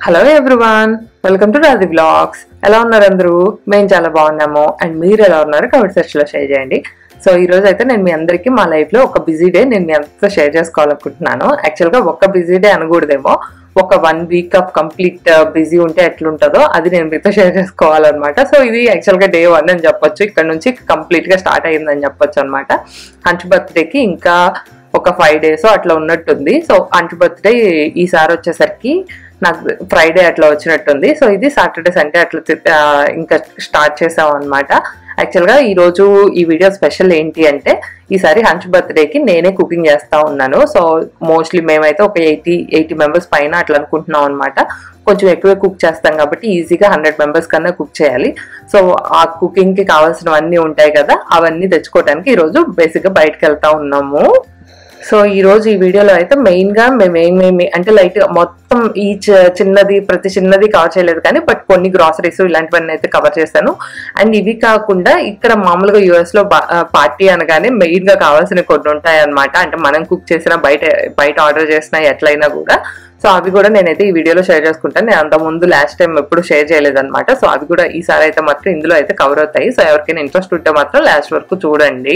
Hello everyone, welcome to Radhi vlogs. ఎలా ఉన్నారు అందరూ? మేము చాలా బాగున్నాము. అండ్ మీరు ఎలా ఉన్నారు కామెంట్ సెక్షన్లో షేర్ చేయండి. సో ఈ రోజు అయితే నేను మీ అందరికీ మా లైఫ్లో ఒక బిజీ డే నేను మీ అందరితో షేర్ చేసుకోవాలనుకుంటున్నాను. యాక్చువల్గా ఒక బిజీ డే అనకూడదేమో, ఒక 1 వీక్ ఆఫ్ కంప్లీట్ బిజీ ఉంటే ఎట్లుంటుందో అది నేను మీతో షేర్ చేసుకోవాలన్నమాట. సో ఇది యాక్చువల్గా డే 1 అని చెప్పొచ్చు. ఇక్కడ నుంచి కంప్లీట్గా స్టార్ట్ అయ్యిందని చెప్పొచ్చు అనమాట. హంచ్ బర్త్డేకి ఇంకా ఒక 5 days అట్లా ఉన్నట్టుంది. సో హంచ్ బర్త్డే ఈసారి వచ్చేసరికి నాకు ఫ్రైడే అట్లా వచ్చినట్టుంది. సో ఇది సాటర్డే సండే అట్లా ఇంకా స్టార్ట్ చేసాం అనమాట. యాక్చువల్గా ఈరోజు ఈ వీడియో స్పెషల్ ఏంటి అంటే, ఈసారి హంచ్ బర్త్డేకి నేనే కుకింగ్ చేస్తా ఉన్నాను. సో మోస్ట్లీ మేమైతే ఒక 80 మెంబర్స్ పైన అట్లా అనుకుంటున్నాం అనమాట. కొంచెం ఎక్కువే కుక్ చేస్తాం కాబట్టి ఈజీగా 100 మెంబర్స్ కన్నా కుక్ చేయాలి. సో ఆ కుకింగ్కి కావాల్సినవన్నీ ఉంటాయి కదా, అవన్నీ తెచ్చుకోవడానికి ఈరోజు బేసిక్గా బయటకు వెళ్తా ఉన్నాము. సో ఈ రోజు ఈ వీడియోలో అయితే మెయిన్ గా మేము ఏమేమి అంటే లైట్ మొత్తం ప్రతి చిన్నది కవర్ చేయలేదు, కానీ బట్ కొన్ని గ్రాసరీస్ ఇలాంటివన్నీ అయితే కవర్ చేశాను. అండ్ ఇవి కాకుండా ఇక్కడ మామూలుగా యుఎస్ లో పార్టీ అనగానే మెయిన్ గా కావాల్సిన కొన్ని ఉంటాయి అనమాట. అంటే మనం కుక్ చేసిన బయట ఆర్డర్ చేసిన ఎట్లయినా కూడా. సో అవి కూడా నేనైతే ఈ వీడియోలో షేర్ చేసుకుంటాను. నేను అంత ముందు లాస్ట్ టైం ఎప్పుడు షేర్ చేయలేదన్నమాట. సో అవి కూడా ఈసారి అయితే మాత్రం ఇందులో అయితే కవర్ అవుతాయి. సో ఎవరికైనా ఇంట్రెస్ట్ ఉంటే మాత్రం లాస్ట్ వరకు చూడండి.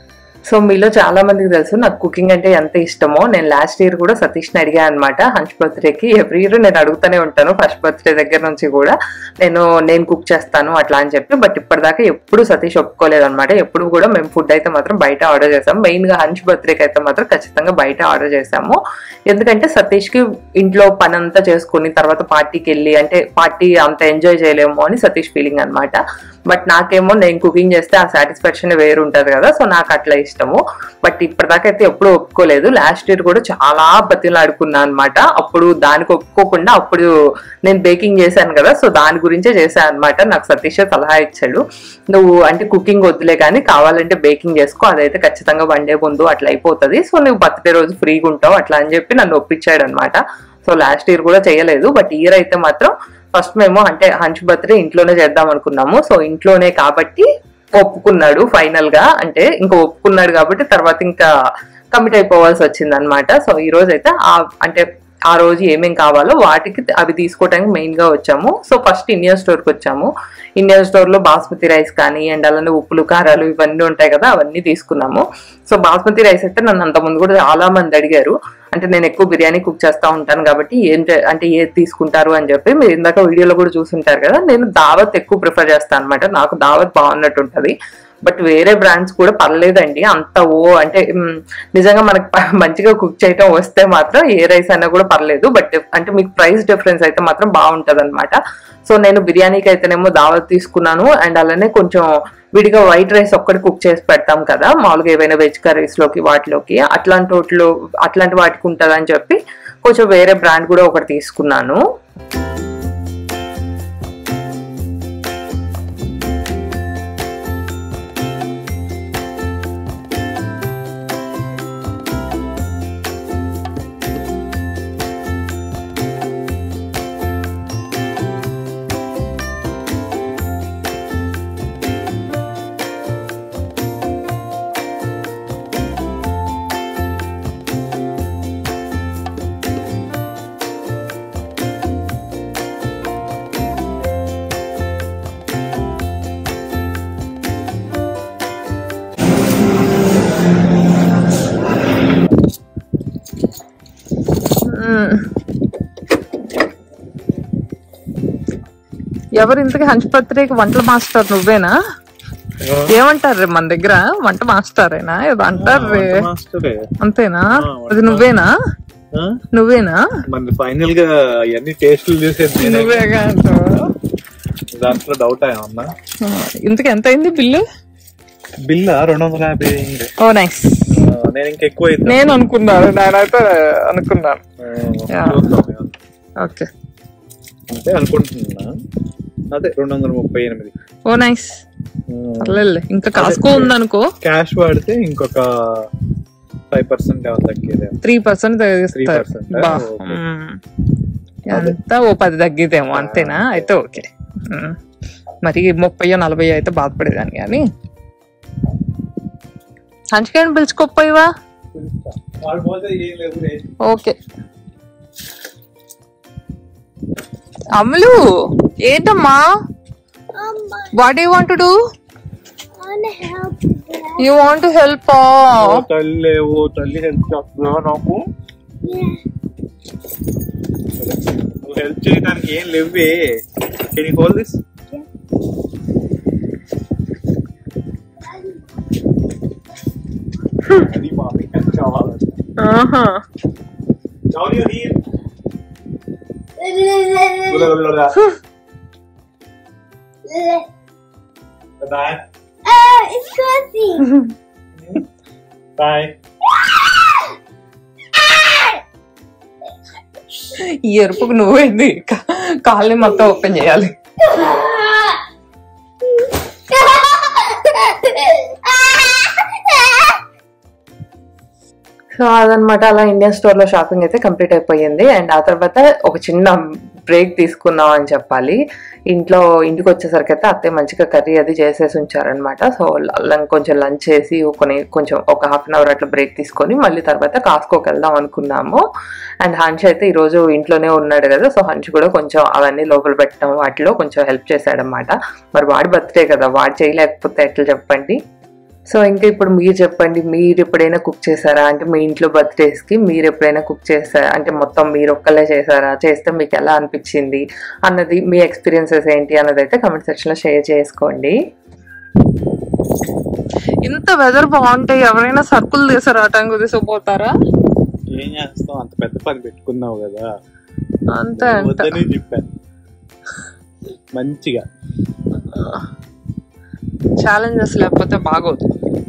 సో మీలో చాలా మందికి తెలుసు నాకు కుకింగ్ అంటే ఎంత ఇష్టమో. నేను లాస్ట్ ఇయర్ కూడా సతీష్ని అడిగా అనమాట హంచ్ బర్త్డేకి. ఎవ్రీ ఇయర్ నేను అడుగుతూనే ఉంటాను, ఫస్ట్ బర్త్డే దగ్గర నుంచి కూడా నేను కుక్ చేస్తాను అట్లా అని చెప్పి. బట్ ఇప్పటిదాకా ఎప్పుడు సతీష్ ఒప్పుకోలేదన్నమాట. ఎప్పుడు కూడా మేము ఫుడ్ అయితే మాత్రం బయట ఆర్డర్ చేసాము. మెయిన్గా హంచ్ బర్త్డేకి అయితే మాత్రం ఖచ్చితంగా బయట ఆర్డర్ చేసాము. ఎందుకంటే సతీష్కి ఇంట్లో పని అంతా చేసుకుని తర్వాత పార్టీకి వెళ్ళి అంటే పార్టీ అంత ఎంజాయ్ చేయలేము అని సతీష్ ఫీలింగ్ అనమాట. బట్ నాకేమో నేను కుకింగ్ చేస్తే ఆ సాటిస్ఫాక్షన్ వేరు ఉంటుంది కదా. సో నాకు అట్లా ఇష్టము. బట్ ఇప్పటిదాకా అయితే ఎప్పుడు ఒప్పుకోలేదు. లాస్ట్ ఇయర్ కూడా చాలా బతిలాడుకున్నా అనమాట. అప్పుడు దానికి ఒప్పుకోకుండా అప్పుడు నేను బేకింగ్ చేశాను కదా, సో దాని గురించే చేశాను అనమాట. నాకు సతీష్ సలహా ఇచ్చాడు, నువ్వు అంటే కుకింగ్ వద్దులే కానీ కావాలంటే బేకింగ్ చేసుకో, అదైతే ఖచ్చితంగా 1 day ముందు అట్లా అయిపోతుంది. సో నువ్వు బర్త్డే రోజు ఫ్రీగా ఉంటావు అట్లా అని చెప్పి నన్ను ఒప్పించాడు అనమాట. సో లాస్ట్ ఇయర్ కూడా చేయలేదు, బట్ ఇయర్ అయితే మాత్రం ఫస్ట్ మేము అంటే హంచ్ బర్త్డే ఇంట్లోనే చేద్దాం అనుకున్నాము. సో ఇంట్లోనే కాబట్టి ఒప్పుకున్నాడు ఫైనల్ గా. అంటే ఇంకా ఒప్పుకున్నాడు కాబట్టి తర్వాత ఇంకా కమిట్ అయిపోవాల్సి వచ్చింది అనమాట. సో ఈ రోజు అయితే అంటే ఆ రోజు ఏమేం కావాలో వాటికి అవి తీసుకోవడానికి మెయిన్ గా వచ్చాము. సో ఫస్ట్ ఇండియన్ స్టోర్కి వచ్చాము. ఇండియన్ స్టోర్ లో బాస్మతి రైస్ కానీ అండ్ అలానే ఉప్పులు కారాలు ఇవన్నీ ఉంటాయి కదా, అవన్నీ తీసుకున్నాము. సో బాస్మతి రైస్ అయితే నన్ను అంతకుముందు కూడా చాలా మంది అడిగారు. అంటే నేను ఎక్కువ బిర్యానీ కుక్ చేస్తూ ఉంటాను కాబట్టి ఏది తీసుకుంటారు అని చెప్పి. మీరు ఇందాక వీడియోలో కూడా చూసుంటారు కదా, నేను దావత్ ఎక్కువ ప్రిఫర్ చేస్తాను అనమాట. నాకు దావత్ బాగున్నట్టు ఉంటుంది. బట్ వేరే బ్రాండ్స్ కూడా పర్లేదండి అంత అంటే నిజంగా మనకి మంచిగా కుక్ చేయటం వస్తే మాత్రం ఏ రైస్ అయినా కూడా పర్లేదు. బట్ అంటే మీకు ప్రైస్ డిఫరెన్స్ అయితే మాత్రం బాగుంటుంది అనమాట. సో నేను బిర్యానీకి అయితేనేమో దావత్ తీసుకున్నాను. అండ్ అలానే కొంచెం విడిగా వైట్ రైస్ ఒక్కటి కుక్ చేసి పెడతాం కదా మామూలుగా ఏవైనా వెజ్ కర్రీస్ లోకి వాటిలోకి, అట్లాంటి వాటికి ఉంటుంది అని చెప్పి కొంచెం వేరే బ్రాండ్ కూడా ఒకటి తీసుకున్నాను. ఎవరు ఇంతకీ హంచ్ బర్త్డేకి వంటల మాస్టర్ నువ్వేనా? ఏమంటారు రే మన దగ్గర, వంట మాస్టరేనా ఏదో అంటారు రే, అంతేనా? అది నువ్వేనా? ఫైనల్ గా అన్ని టేస్ట్లు చూసేది నువ్వేగా? దాంట్లో డౌట్ అయ్యా. ఇంతకీ ఎంత అయింది బిల్లు? 250. ఓ నైస్. నేను ఇంకెక్కువ నేను అనుకున్నాను, నేనైతే అనుకున్నాను. ఓకే అంటే అనుకుంటున్నా అదే 238. Oh nice. ఇంకా కాసుకో ఉందనుకో. క్యాష్ వాడితే ఇంకొక 5% తగ్గేది, 3% తగ్గిస్తారు. ఎంత ఓ 10 తగ్గిదేమో అంతేనా? అయితే ఓకే. మరి 30-40 అయితే బాధపడేదాన్ని. కానీ హంచుకేంటి పిలుచుకోపోయివా? ఓకే. అమ్ములు ఏంటమ్మా? What you want to do? You want to help? తల్లి హెల్ప్ చేస్తున్నా నాకు. నువ్వు హెల్ప్ చేయడానికి ఏం లేవే. Can you hold this? అది మామీ కావాలి. Down your heel. Bye. It's cozy. Bye. ఈ ఎరుపుకు నువ్వేంది కాళ్ళని మొత్తం ఓపెన్ చేయాలి. సో అదనమాట. అలా ఇండియన్ స్టోర్ లో షాపింగ్ అయితే కంప్లీట్ అయిపోయింది. అండ్ ఆ తర్వాత ఒక చిన్న బ్రేక్ తీసుకున్నాం అని చెప్పాలి. ఇంటికి వచ్చేసరికి అయితే అత్తయ్య మంచిగా కర్రీ అది చేసేసి ఉంచారనమాట. సో కొంచెం లంచ్ చేసి కొంచెం ఒక హాఫ్ అన్ అవర్ అట్లా బ్రేక్ తీసుకొని మళ్ళీ తర్వాత కాస్కోకి వెళ్దాం అనుకున్నాము. అండ్ హన్ష్ అయితే ఈరోజు ఇంట్లోనే ఉన్నాడు కదా, సో హన్ష్ కూడా కొంచెం అవన్నీ లోపల పెట్టడం వాటిలో కొంచెం హెల్ప్ చేశాడనమాట. మరి వాడి బర్త్డే కదా, వాడు చేయలేకపోతే ఎట్లా చెప్పండి. సో ఇంకా ఇప్పుడు మీరు చెప్పండి, మీరు ఎప్పుడైనా కుక్ చేశారా? అంటే మీ ఇంట్లో బర్త్డేస్కి మీరు ఎప్పుడైనా కుక్ చేశారా? అంటే మొత్తం మీరు ఒక్కలే చేశారా? చేస్తే మీకు ఎలా అనిపించింది అన్నది, మీ ఎక్స్పీరియన్సెస్ ఏంటి అన్నది అయితే కామెంట్ సెక్షన్లో షేర్ చేసుకోండి. ఇంత వెదర్ బాగుంటాయి, ఎవరైనా సర్కుల్ తీసారా? అటంగు తీసుకుపోతారా? ఏం చేస్తాం, అంత పెద్ద పని పెట్టుకున్నావు కదా, అంతే వద్దని చెప్పాను. మంచిగా ఛాలెంజెస్ లేకపోతే బాగోదు.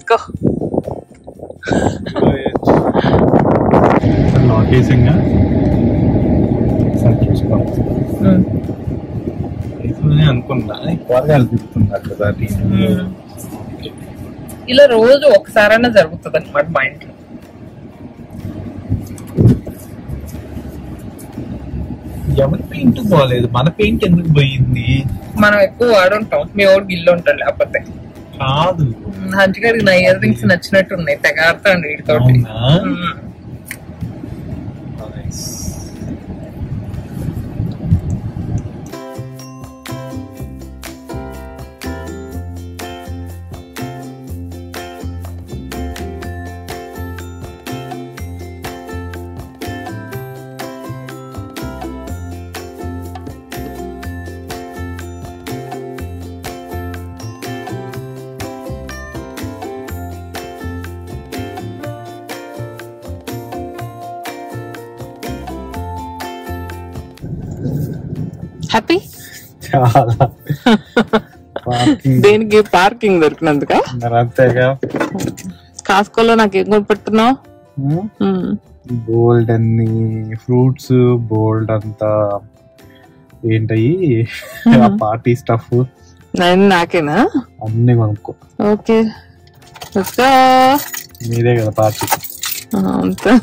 అనుకున్నా కూరగాయలు తిప్పుతున్నారు కదా, ఇలా రోజు ఒకసారైనా జరుగుతుంది అనమాట మా ఇంట్లో. ఎవరి పెయింట్ పోలేదు, మన పెయింట్ ఎందుకు పోయింది? మనం ఎక్కువ వాడుంటాం, మీ ఓడి గిల్లు ఉంటాం. లేకపోతే కాదు, హంచిగారికి నా ఇయర్ రింగ్స్ నచ్చినట్టు ఉన్నాయి, తెగారుతాండి వీటితో. హ్యాపీ చాలా దేనికి? పార్కింగ్ దొరికినందుక? అంతేగా. కాస్కోలో నాకేం కొనిపెడుతున్నావు? బోల్డ్ అన్ని ఫ్రూట్స్, బోల్డ్ అంతా ఏంటయి పార్టీ స్టఫ్ నాకేనా? అన్ని కొనుక్కో. ఓకే, మీరే కదా పార్టీ. అంతే.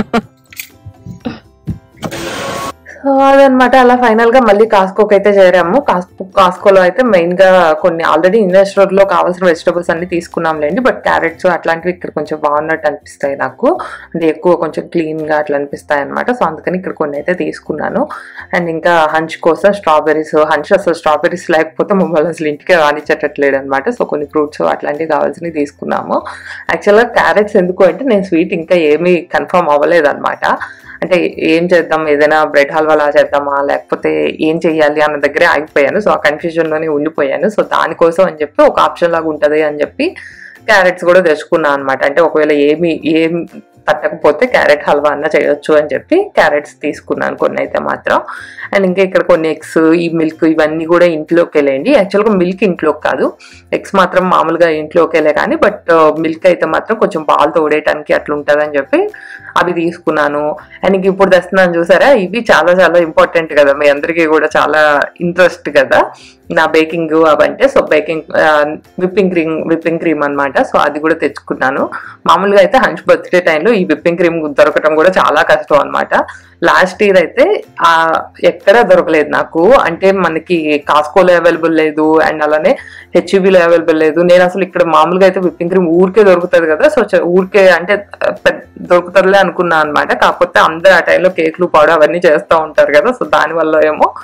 సో అదనమాట. అలా ఫైనల్ గా మళ్ళీ కాస్కోకి అయితే చేరాము. కాస్కోలో అయితే మెయిన్ గా కొన్ని ఆల్రెడీ ఇండియన్ స్టోర్ లో కావాల్సిన వెజిటబుల్స్ అన్ని తీసుకున్నాంలేండి. బట్ క్యారెట్స్ అట్లాంటివి ఇక్కడ కొంచెం బాగున్నట్టు అనిపిస్తాయి నాకు, అంటే ఎక్కువ కొంచెం క్లీన్ గా అట్లా అనిపిస్తాయి అనమాట. సో అందుకని ఇక్కడ కొన్ని అయితే తీసుకున్నాను. అండ్ ఇంకా హంచ్ కోసం స్ట్రాబెరీస్, హంచ్ అసలు స్ట్రాబెరీస్ లేకపోతే మమ్మల్ని అసలు ఇంటికే రానిచ్చేటట్లేడు అనమాట. సో కొన్ని ఫ్రూట్స్ అట్లాంటివి కావాల్సినవి తీసుకున్నాము. యాక్చువల్గా క్యారెట్స్ ఎందుకు అంటే నేను స్వీట్ ఇంకా ఏమీ కన్ఫర్మ్ అవ్వలేదు అనమాట. అంటే ఏం చేద్దాం, ఏదైనా బ్రెడ్ హల్వా లా చేద్దామా లేకపోతే ఏం చెయ్యాలి అన్న దగ్గరే ఆగిపోయాను. సో ఆ కన్ఫ్యూజన్లోనే ఉండిపోయాను. సో దానికోసం అని చెప్పి ఒక ఆప్షన్ లాగా ఉంటుంది అని చెప్పి క్యారెట్స్ కూడా తెచ్చుకున్నాను అనమాట. అంటే ఒకవేళ ఏం పట్టకపోతే క్యారెట్ హల్వా అన్న చేయొచ్చు అని చెప్పి క్యారెట్స్ తీసుకున్నాను కొన్ని అయితే మాత్రం. అండ్ ఇంకా ఇక్కడ కొన్ని ఎగ్స్, ఈ మిల్క్ ఇవన్నీ కూడా ఇంట్లోకి వెళ్ళండి. యాక్చువల్గా మిల్క్ ఇంట్లోకి కాదు, ఎగ్స్ మాత్రం మామూలుగా ఇంట్లోకి వెళ్ళే కానీ, బట్ మిల్క్ అయితే మాత్రం కొంచెం పాలు తోడేయడానికి అట్లా ఉంటుంది అని చెప్పి అవి తీసుకున్నాను. అండ్ ఇంక ఇప్పుడు తెస్తున్నాను చూసారా, ఇవి చాలా చాలా ఇంపార్టెంట్ కదా, మీ అందరికీ కూడా చాలా ఇంట్రెస్ట్ కదా నా బేకింగ్ అవంటే. సో బేకింగ్ విప్పింగ్ క్రీమ్ అనమాట. సో అది కూడా తెచ్చుకున్నాను. మామూలుగా అయితే హంచ్ బర్త్డే టైంలో ఈ విప్పింగ్ క్రీమ్ దొరకటం కూడా చాలా కష్టం అనమాట. లాస్ట్ ఇయర్ అయితే ఎక్కడ దొరకలేదు నాకు, అంటే మనకి కాస్కోలో అవైలబుల్ లేదు అండ్ అలానే హెచ్ఈబీలో అవైలబుల్ లేదు. నేను అసలు ఇక్కడ మామూలుగా అయితే విప్పింగ్ క్రీమ్ ఊరికే దొరుకుతుంది కదా, సో ఊరికే అంటే దొరుకుతారులే అనుకున్నా అనమాట. కాకపోతే అందరు ఆ టైంలో కేక్లు పాడు అవన్నీ చేస్తూ ఉంటారు కదా, సో దానివల్ల ఏమో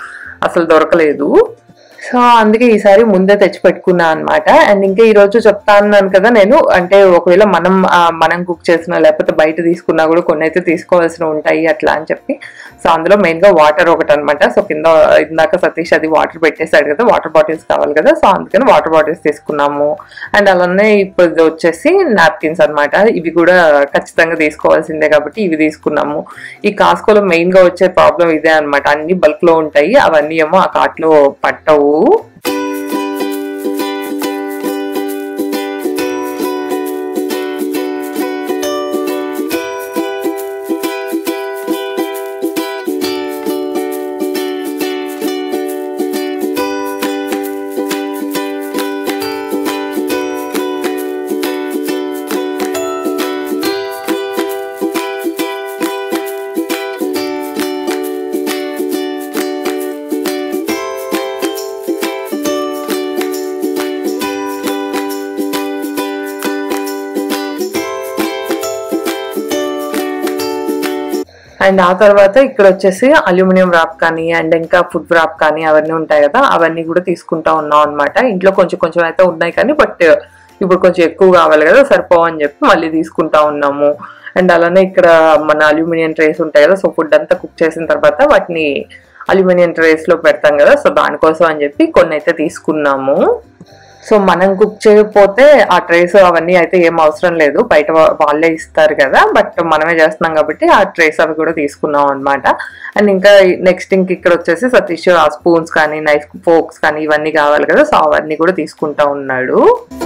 అసలు దొరకలేదు. సో అందుకే ఈసారి ముందే తెచ్చి పెట్టుకున్నా అనమాట. అండ్ ఇంకా ఈ రోజు చెప్తా అన్నాను కదా నేను, అంటే ఒకవేళ మనం కుక్ చేసినా లేకపోతే బయట తీసుకున్నా కూడా కొన్ని అయితే తీసుకోవాల్సిన ఉంటాయి అట్లా అని చెప్పి. సో అందులో మెయిన్ గా వాటర్ ఒకటి అనమాట. సో కింద ఇందాక సతీష్ అది వాటర్ పెట్టేశాడు కదా, వాటర్ బాటిల్స్ కావాలి కదా, సో అందుకని వాటర్ బాటిల్స్ తీసుకున్నాము. అండ్ అలానే ఇప్పుడు వచ్చేసి నాప్కిన్స్ అనమాట. ఇవి కూడా ఖచ్చితంగా తీసుకోవాల్సిందే కాబట్టి ఇవి తీసుకున్నాము. ఈ కాస్కోలో మెయిన్ గా వచ్చే ప్రాబ్లం ఇదే అనమాట, అన్ని బల్క్ లో ఉంటాయి, అవన్నీ ఏమో ఆ కార్ట్ లో పట్టవు. అండ్ ఆ తర్వాత ఇక్కడ వచ్చేసి అల్యూమినియం ర్యాప్ కానీ అండ్ ఇంకా ఫుడ్ ర్యాప్ కానీ అవన్నీ ఉంటాయి కదా, అవన్నీ కూడా తీసుకుంటా ఉన్నాం అనమాట. ఇంట్లో కొంచెం కొంచెం అయితే ఉన్నాయి కానీ బట్ ఇప్పుడు కొంచెం ఎక్కువ కావాలి కదా, సరిపోవని చెప్పి మళ్ళీ తీసుకుంటా ఉన్నాము. అండ్ అలానే ఇక్కడ మన అల్యూమినియం ట్రేస్ ఉంటాయి కదా, సో ఫుడ్ అంతా కుక్ చేసిన తర్వాత వాటిని అల్యూమినియం ట్రేస్ లో పెడతాం కదా, సో దానికోసం అని చెప్పి కొన్ని అయితే తీసుకున్నాము. సో మనం కుక్ చేయకపోతే ఆ ట్రేస్ అవన్నీ అయితే ఏం అవసరం లేదు, బయట వాళ్ళే ఇస్తారు కదా, బట్ మనమే చేస్తున్నాం కాబట్టి ఆ ట్రేస్ అవి కూడా తీసుకున్నాం అనమాట. అండ్ ఇంకా నెక్స్ట్ ఇక్కడ వచ్చేసి సతీష్ ఆ స్పూన్స్ కానీ నైఫ్ ఫోక్స్ కానీ ఇవన్నీ కావాలి కదా, సో అవన్నీ కూడా తీసుకుంటా ఉన్నాడు.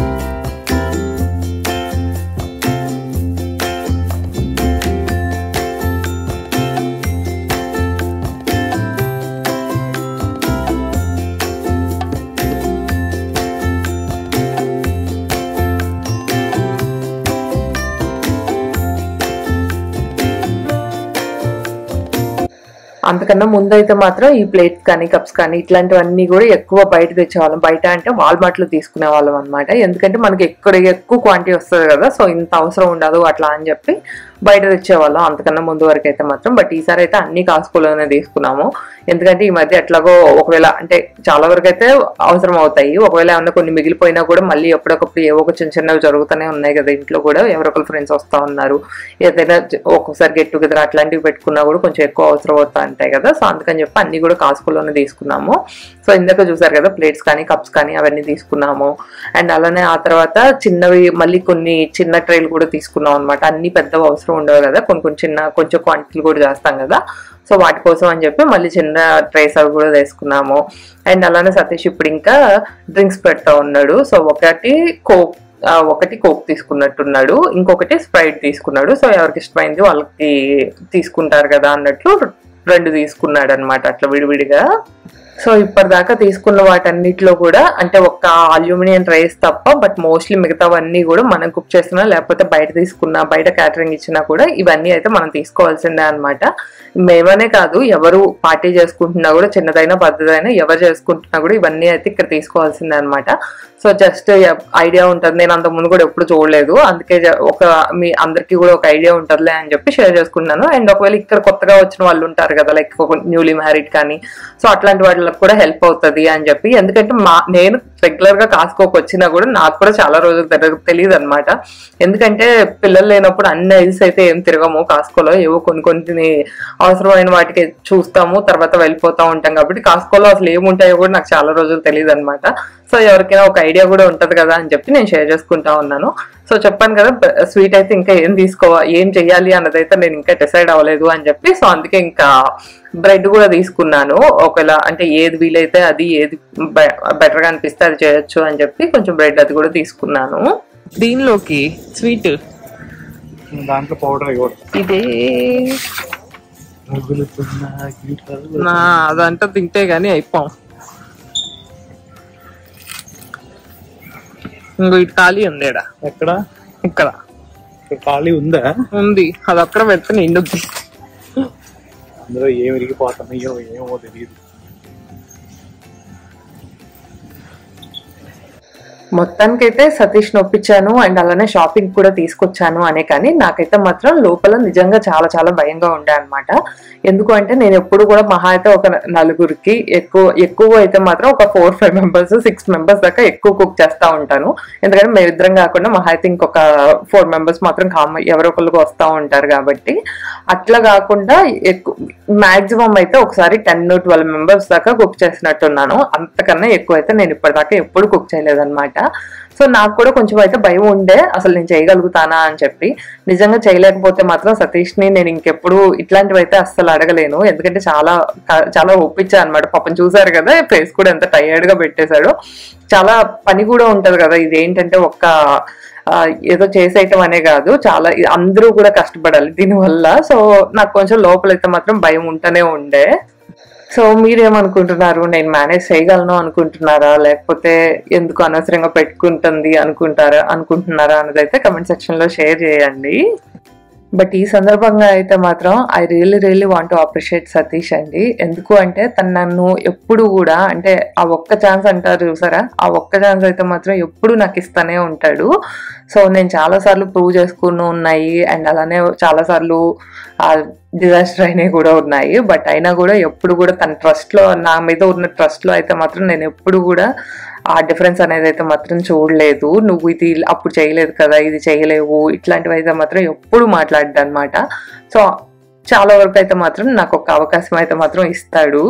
అంతకన్నా ముందు అయితే మాత్రం ఈ ప్లేట్స్ కానీ కప్స్ కానీ ఇట్లాంటివన్నీ కూడా ఎక్కువ బయట తెచ్చేవాళ్ళం. బయట అంటే వాల్మార్ట్ లో తీసుకునే వాళ్ళం అనమాట, ఎందుకంటే మనకి ఎక్కువ క్వాంటిటీ వస్తుంది కదా, సో ఇంత అవసరం ఉండదు అట్లా అని చెప్పి బయట తెచ్చేవాళ్ళం అంతకన్నా ముందు వరకు అయితే మాత్రం. బట్ ఈసారి అయితే అన్ని కాస్కోలోనే తీసుకున్నాము, ఎందుకంటే ఈ మధ్య ఎట్లాగో ఒకవేళ అంటే చాలా వరకు అయితే అవసరం అవుతాయి, ఒకవేళ ఏమన్నా కొన్ని మిగిలిపోయినా కూడా మళ్ళీ ఎప్పటికప్పుడు ఏవో ఒక చిన్న చిన్నవి జరుగుతూనే ఉన్నాయి కదా ఇంట్లో కూడా, ఎవరొకరు ఫ్రెండ్స్ వస్తూ ఉన్నారు, ఏదైనా ఒక్కొక్కసారి గెట్ టుగెదర్ అట్లాంటివి పెట్టుకున్నా కూడా కొంచెం ఎక్కువ అవసరం అవుతా ఉంటాయి కదా, సో అందుకని చెప్పి అన్ని కూడా కాస్కోలోనే తీసుకున్నాము. సో ఇందాక చూసారు కదా ప్లేట్స్ కానీ కప్స్ కానీ అవన్నీ తీసుకున్నాము. అండ్ అలానే ఆ తర్వాత చిన్నవి మళ్ళీ కొన్ని చిన్న ట్రైలు కూడా తీసుకున్నాం అనమాట, అన్ని పెద్దవి అవసరం ఉండవు కదా, కొంచెం క్వాంటిటీలు కూడా చేస్తాం కదా, సో వాటి కోసం అని చెప్పి మళ్ళీ చిన్న ట్రేస్ అవి కూడా తీసుకున్నాము. అండ్ అలానే సతీష్ ఇప్పుడు ఇంకా డ్రింక్స్ పెడతా ఉన్నాడు. సో ఒకటి కోక్ తీసుకున్నట్టున్నాడు, ఇంకొకటి స్ప్రైట్ తీసుకున్నాడు. సో ఎవరికి ఇష్టమైంది వాళ్ళకి తీసుకుంటారు కదా అన్నట్లు 2 తీసుకున్నాడు అనమాట అట్లా విడివిడిగా. సో ఇప్పటిదాకా తీసుకున్న వాటన్నిటిలో కూడా అంటే ఒక అల్యూమినియం రైస్ తప్ప బట్ మోస్ట్లీ మిగతావన్నీ కూడా మనం కుక్ చేసినా లేకపోతే బయట క్యాటరింగ్ ఇచ్చినా కూడా ఇవన్నీ అయితే మనం తీసుకోవాల్సిందే అనమాట. మేమనే కాదు, ఎవరు పార్టీ చేసుకుంటున్నా కూడా చిన్నదైనా పెద్దదైనా ఎవరు చేసుకుంటున్నా కూడా ఇవన్నీ అయితే ఇక్కడ తీసుకోవాల్సిందే అనమాట. సో జస్ట్ ఐడియా ఉంటుంది, నేను అంత ముందు కూడా ఎప్పుడు చూడలేదు, అందుకే మీ అందరికీ కూడా ఒక ఐడియా ఉంటుందిలే అని చెప్పి షేర్ చేసుకుంటున్నాను. అండ్ ఒకవేళ ఇక్కడ కొత్తగా వచ్చిన వాళ్ళు ఉంటారు కదా, లైక్ న్యూలీ మ్యారీడ్ కానీ, సో అట్లాంటి వాళ్ళకి కూడా హెల్ప్ అవుతుంది అని చెప్పి, ఎందుకంటే నేను రెగ్యులర్ గా కాస్కోకి వచ్చినా కూడా నాకు కూడా చాలా రోజులు తెలియదు అనమాట, ఎందుకంటే పిల్లలు లేనప్పుడు అన్ని ఐల్స్ అయితే ఏం తిరగము కాస్కోలో, ఏవో కొన్ని అవసరమైన వాటికి చూస్తాము తర్వాత వెళ్ళిపోతా ఉంటాం కాబట్టి కాస్కోలో అసలు ఏముంటాయో కూడా నాకు చాలా రోజులు తెలియదు అనమాట. సో ఎవరికైనా ఒక ఐడియా కూడా ఉంటది కదా అని చెప్పి నేను షేర్ చేసుకుంటా ఉన్నాను. సో చెప్పాను కదా స్వీట్ అయితే ఇంకా ఏం చెయ్యాలి అన్నదైతే నేను ఇంకా డిసైడ్ అవ్వలేదు అని చెప్పి, సో అందుకే ఇంకా బ్రెడ్ కూడా తీసుకున్నాను. ఒకవేళ అంటే ఏది వీలైతే అది, ఏది బెటర్ గా అనిపిస్తే అది చేయొచ్చు అని చెప్పి కొంచెం బ్రెడ్ అది కూడా తీసుకున్నాను. దీనిలోకి స్వీట్ దాంట్లో పౌడర్ ఇదే అదంతా తింటే గానీ అయిపోం. ఇంకో ఇటు ఖాళీ ఉంది ఎక్కడ? ఇక్కడ ఖాళీ ఉందా? ఉంది, అది అక్కడ పెడితే నిండుద్ది. అందులో ఏం విరిగిపోతున్నాయో ఏమో తెలియదు. మొత్తానికైతే సతీష్ నొప్పించాను అండ్ అలానే షాపింగ్ కూడా తీసుకొచ్చాను అనే, కానీ నాకైతే మాత్రం లోపల నిజంగా చాలా చాలా భయంగా ఉండే అనమాట. ఎందుకు అంటే నేను ఎప్పుడు కూడా మహా అయితే ఒక నలుగురికి ఎక్కువ అయితే మాత్రం ఒక 4-5 మెంబర్స్ 6 మెంబర్స్ దాకా ఎక్కువ కుక్ చేస్తా ఉంటాను. ఎందుకంటే మేమిద్దరం కాకుండా మహా అయితే ఇంకొక 4 మెంబర్స్ మాత్రం ఎవరో ఒకరికి వస్తూ ఉంటారు కాబట్టి, అట్లా కాకుండా మాక్సిమం అయితే ఒకసారి 10-12 మెంబర్స్ దాకా కుక్ చేసినట్టున్నాను. అంతకన్నా ఎక్కువ అయితే నేను ఇప్పటిదాకా ఎప్పుడు కుక్ చేయలేదన్నమాట. సో నాకు కూడా కొంచెం అయితే భయం ఉండే, అసలు నేను చేయగలుగుతానా అని చెప్పి. నిజంగా చేయలేకపోతే మాత్రం సతీష్ ని నేను ఇంకెప్పుడు ఇట్లాంటివి అయితే అస్సలు అడగలేను, ఎందుకంటే చాలా చాలా ఒప్పించా అనమాట. పాపం చూసారు కదా ఫేస్ కూడా ఎంత టైర్డ్ గా పెట్టేశాడు. చాలా పని కూడా ఉంటది కదా, ఇదేంటంటే ఒక్క ఏదో చేసేయటం అనే కాదు, చాలా అందరూ కూడా కష్టపడాలి దీనివల్ల. సో నాకు కొంచెం లోపలైతే మాత్రం భయం ఉంటూనే ఉండే. సో మీరేమనుకుంటున్నారు, నేను మేనేజ్ చేయగలను అనుకుంటున్నారా, లేకపోతే ఎందుకు అనవసరంగా పెట్టుకుంటుంది అనుకుంటున్నారా అన్నదైతే కమెంట్ సెక్షన్ లో షేర్ చేయండి. బట్ ఈ సందర్భంగా అయితే మాత్రం I really want to appreciate Satish అండి. ఎందుకు అంటే తను నన్ను ఎప్పుడు కూడా, అంటే ఆ ఒక్క ఛాన్స్ అంటారు చూసారా, ఆ ఒక్క ఛాన్స్ అయితే మాత్రం ఎప్పుడు నాకు ఇస్తానే ఉంటాడు. సో నేను చాలాసార్లు ప్రూవ్ చేసుకుని ఉన్నాయి అండ్ అలానే చాలాసార్లు డిజాస్టర్ అయినవి కూడా ఉన్నాయి. బట్ అయినా కూడా ఎప్పుడు కూడా తన ట్రస్ట్లో, నా మీద ఉన్న ట్రస్ట్లో అయితే మాత్రం నేను ఎప్పుడు కూడా ఆ డిఫరెన్స్ అనేది అయితే మాత్రం చూడలేదు. నువ్వు ఇది అప్పుడు చేయలేదు కదా, ఇది చేయలేవు, ఇట్లాంటివి అయితే మాత్రం ఎప్పుడు మాట్లాడ్డా అనమాట. సో చాలా వరకు అయితే మాత్రం నాకు ఒక అవకాశం అయితే మాత్రం ఇస్తాడు.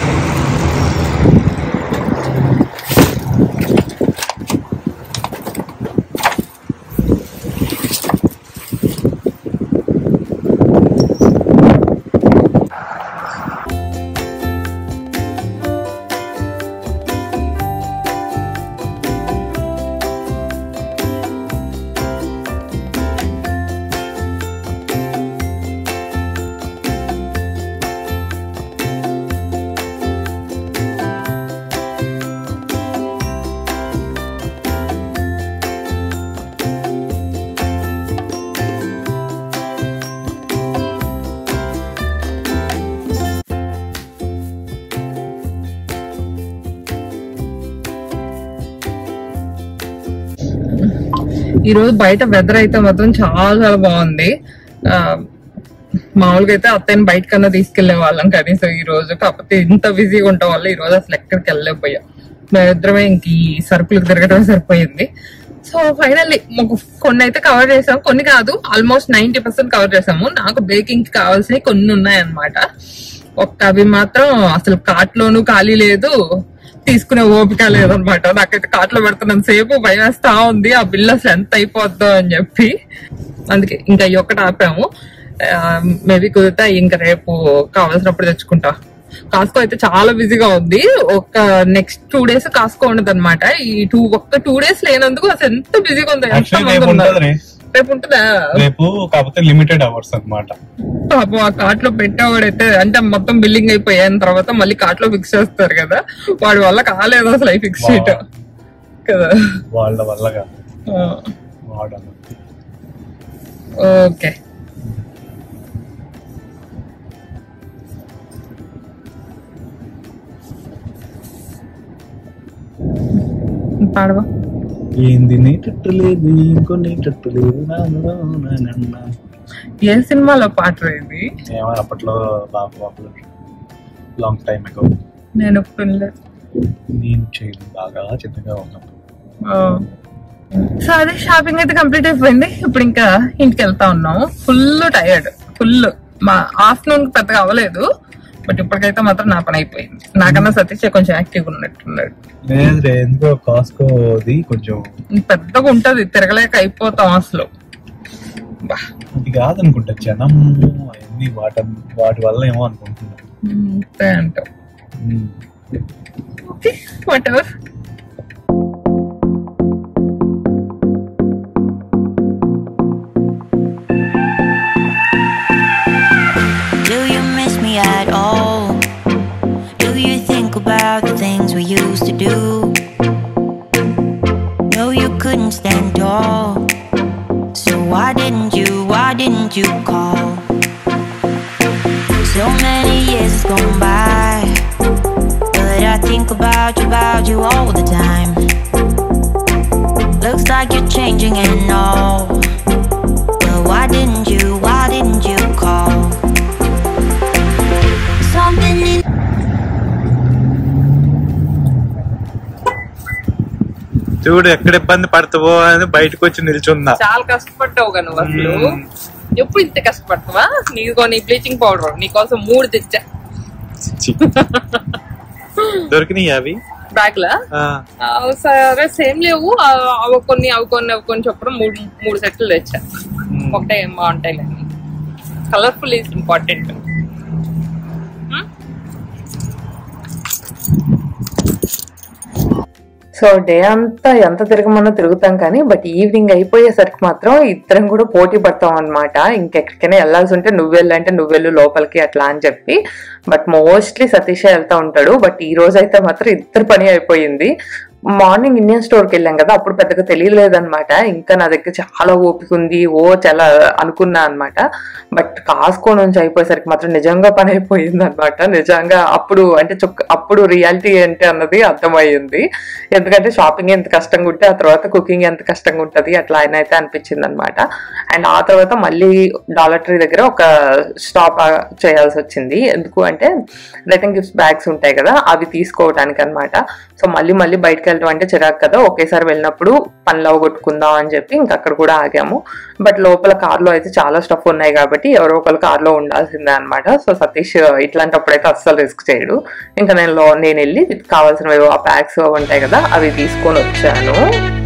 ఈ రోజు బయట వెదర్ అయితే మాత్రం చాలా చాలా బాగుంది. మామూలుగా అయితే అత్తయ్యని బయట కన్నా తీసుకెళ్లే వాళ్ళం కనీసం ఈ రోజు, కాకపోతే ఇంత బిజీగా ఉండటం వల్ల ఈ రోజు అసలు ఎక్కడికి వెళ్ళలేకపోయాం. మేమిద్దరమే ఇంక ఈ సరుకులకు తిరగటమే సరిపోయింది. సో ఫైనల్లీ కొన్ని అయితే కవర్ చేసాము, కొన్ని కాదు, ఆల్మోస్ట్ 90% కవర్ చేసాము. నాకు బేకింగ్ కి కావాల్సినవి కొన్ని ఉన్నాయన్నమాట. అవి మాత్రం అసలు కార్ట్లోనూ ఖాళీ లేదు, తీసుకునే ఓపిక లేదనమాట. నాకైతే కార్ట్లో పెడుతున్నంత సేపు భయం వేస్తా ఉంది, ఆ బిల్ అసలు ఎంత అయిపోద్దో అని చెప్పి. అందుకే ఇంకా ఈ ఒక్కటి ఆపాము. మేబీ కుదిరితే ఇంకా రేపు కావాల్సినప్పుడు తెచ్చుకుంటా. కాస్కో అయితే చాలా బిజీగా ఉంది. ఒక నెక్స్ట్ 2 days కాస్కో ఉండదు అనమాట. ఈ 2 days లేనందుకు అసలు ఎంత బిజీగా ఉంది. రేపు ఉంటుందా? రేపు కాకపోతే లిమిటెడ్ అవర్స్ అన్నమాట. పాపం ఆ కార్ట్ లో పెట్టేవాడైతే, అంటే మొత్తం బిల్లింగ్ అయిపోయిన తర్వాత మళ్ళీ కార్ట్ లో ఫిక్స్ చేస్తారు కదా, వాడి వల్ల కాలేదు అసలు అవి ఫిక్స్ చేయటం కదా, వాళ్ళ వల్లగా. ఓకే పాడవా. ఏంది నీటట్టు లేదు, ఇంకో నీటట్టు లేదు. ఏ సినిమాలో పాట ఇది? అప్పట్లో బాగా పాపులర్, లాంగ్ టైమ్ అగో. నేను వినలేదు. నేను చేయలేదు, బాగా చిన్నగా ఉన్నప్పుడు. సో అదే షాపింగ్ అయితే కంప్లీట్ అయిపోయింది. ఇప్పుడు ఇంకా ఇంటికి వెళ్తా ఉన్నాము. Full tired, full. మా ఆఫ్టర్నూన్ పెద్దగా అవ్వలేదు, బట్ ఇప్పటికైతే మాత్రం నా పని అయిపోయింది. నాకన్నా సతీష్ కొంచెం యాక్టివ్ ఉన్నట్టున్నాడు. లేదు ఎందుకో కాస్కోది కొంచెం పెద్దగా ఉంటది, తిరగలేక అయిపోతాం అసలు. అది కాదనుకుంటా, జనం అవన్నీ వాటి వల్ల ఏమో అనుకుంటున్నా. అంతే అంటావు. Okay whatever. At all, do you think about the things we used to do? No, you couldn't stand tall, so why didn't you call? So many years gone by, but I think about you all the time. Looks like you're changing and all. But why didn't you call? Something in చూడు ఎక్కడ ఇబ్బంది పడతావో అని బయటకు వచ్చి నిల్చున్నా. చాలా కష్టపడ్డావు కదా నువ్వు అసలు. ఎప్పుడు ఇంత కష్టపడతావా? నీ బ్లీచింగ్ పౌడర్ నీకోసం 3 తెచ్చా. దొరికినాయి అవి బ్యాగ్ లా? సరే సేమ్ లేవు, అవి కొన్ని చెప్పడం 3 సెట్లు తెచ్చా. ఒకటే ఏం బాగుంటాయి కానీ colourful is important. So day అంతా ఎంత తిరగమన్నా తిరుగుతాం కానీ బట్ ఈవినింగ్ అయిపోయేసరికి మాత్రం ఇద్దరం కూడా పోటీ పడతాం అనమాట. ఇంకెక్కడికైనా వెళ్ళాల్సి ఉంటే నువ్వు వెళ్ళంటే నువ్వు వెళ్ళు లోపలికి అట్లా అని చెప్పి. బట్ మోస్ట్లీ సతీషే వెళ్తా ఉంటాడు. బట్ ఈ రోజు అయితే మాత్రం ఇద్దరు పని అయిపోయింది. మార్నింగ్ ఇండియన్ స్టోర్కి వెళ్ళాం కదా, అప్పుడు పెద్దగా తెలియలేదనమాట. ఇంకా నా దగ్గర చాలా ఓపిక ఉంది చాలా అనుకున్నా అనమాట. బట్ కాస్కో నుంచి అయిపోయేసరికి మాత్రం నిజంగా పని అయిపోయింది అనమాట. నిజంగా అప్పుడు రియాలిటీ ఏంటి అన్నది అర్థమయ్యింది. ఎందుకంటే షాపింగ్ ఎంత కష్టంగా ఉంటే ఆ తర్వాత కుకింగ్ ఎంత కష్టంగా ఉంటుంది అట్లా ఆయన అయితే అనిపించింది అనమాట. అండ్ ఆ తర్వాత మళ్ళీ డాలర్ ట్రీ దగ్గర ఒక స్టాప్ చేయాల్సి వచ్చింది. ఎందుకు అంటే రిటర్న్ గిఫ్ట్స్ బ్యాగ్స్ ఉంటాయి కదా, అవి తీసుకోవడానికి అనమాట. సో మళ్ళీ బయటకు వెళ్ళడం అంటే చిరాకు కదా, ఒకేసారి వెళ్ళినప్పుడు పనిలో కొట్టుకుందాం అని చెప్పి ఇంకా అక్కడ కూడా ఆగాము. బట్ లోపల కార్లో అయితే చాలా స్టఫ్ ఉన్నాయి కాబట్టి ఎవరో ఒకరు కార్లో ఉండాల్సిందే అనమాట. సో సతీష్ ఇట్లాంటప్పుడైతే అస్సలు రిస్క్ చేయడు. ఇంకా నేను వెళ్ళి కావాల్సినవి ఆ బ్యాగ్స్ ఉంటాయి కదా అవి తీసుకొని వచ్చాను.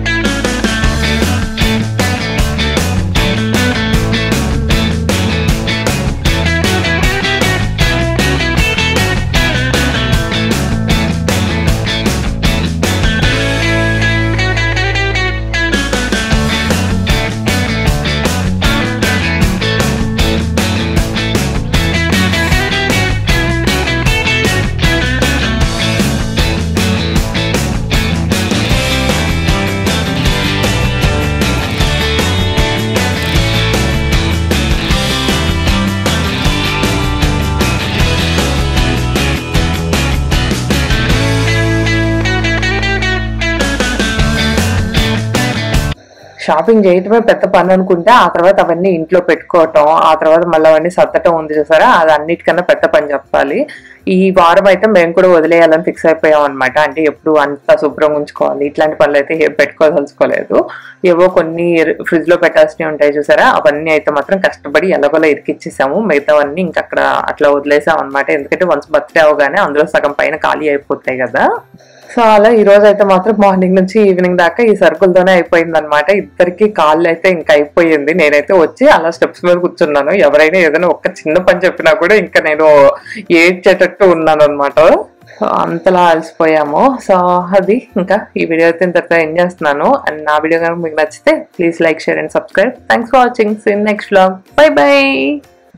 షాపింగ్ చేయటమే పెద్ద పని అనుకుంటే ఆ తర్వాత అవన్నీ ఇంట్లో పెట్టుకోవటం, ఆ తర్వాత మళ్ళీ అవన్నీ సర్దటం ఉంది చూసారా, అది అన్నిటికన్నా పెద్ద పని చెప్పాలి. ఈ వారం అయితే మేము కూడా వదిలేయాలని ఫిక్స్ అయిపోయాం అనమాట. అంటే ఎప్పుడు అంత శుభ్రంగా ఉంచుకోవాలి ఇట్లాంటి పనులు అయితే ఏం పెట్టుకోదలుచుకోలేదు. ఏవో కొన్ని ఫ్రిడ్జ్ లో పెట్టాల్సినవి ఉంటాయి చూసారా, అవన్నీ అయితే మాత్రం కష్టపడి ఎలాగోలా ఇరికిచ్చేసాము. మిగతావన్నీ ఇంకా అక్కడ అట్లా వదిలేసాం అనమాట. ఎందుకంటే వన్స్ బర్త్డే అవగానే అందులో సగం పైన ఖాళీ అయిపోతాయి కదా. సో అలా ఈ రోజు అయితే మాత్రం మార్నింగ్ నుంచి ఈవినింగ్ దాకా ఈ సరుకులతోనే అయిపోయింది అనమాట. ఇద్దరికి కాళ్ళు అయితే ఇంకా అయిపోయింది. నేనైతే వచ్చి అలా స్టెప్స్ మీద కూర్చున్నాను. ఎవరైనా ఏదైనా ఒక్క చిన్న పని చెప్పినా కూడా ఇంకా నేను ఏడ్చేటట్టు ఉన్నాను అనమాట. సో అంతలా అలసిపోయాము. సో అది ఇంకా ఈ వీడియో అయితే ఇంతటితో ఎండ్ చేస్తున్నాను. అండ్ నా వీడియో కనుక మీకు నచ్చితే please like, share and subscribe. Thanks for watching. See you next vlog. Bye by.